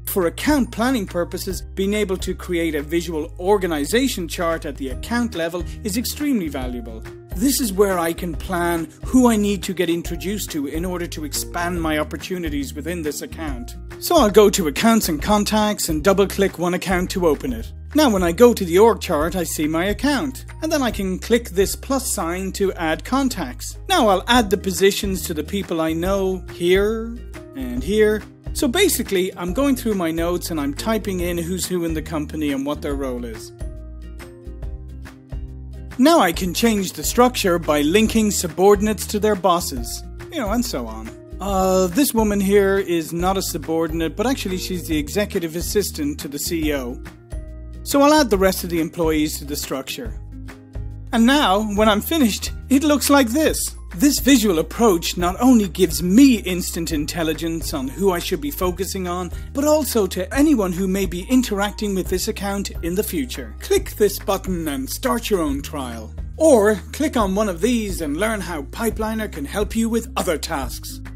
For account planning purposes, being able to create a visual organization chart at the account level is extremely valuable. This is where I can plan who I need to get introduced to in order to expand my opportunities within this account. So I'll go to Accounts and Contacts and double-click one account to open it. Now when I go to the org chart, I see my account, and then I can click this plus sign to add contacts. Now I'll add the positions to the people I know here and here. So basically, I'm going through my notes and I'm typing in who's who in the company and what their role is. Now I can change the structure by linking subordinates to their bosses, and so on. This woman here is not a subordinate, but actually she's the executive assistant to the CEO. So I'll add the rest of the employees to the structure. And now, when I'm finished, it looks like this. This visual approach not only gives me instant intelligence on who I should be focusing on, but also to anyone who may be interacting with this account in the future. Click this button and start your own trial. Or click on one of these and learn how Pipeliner can help you with other tasks.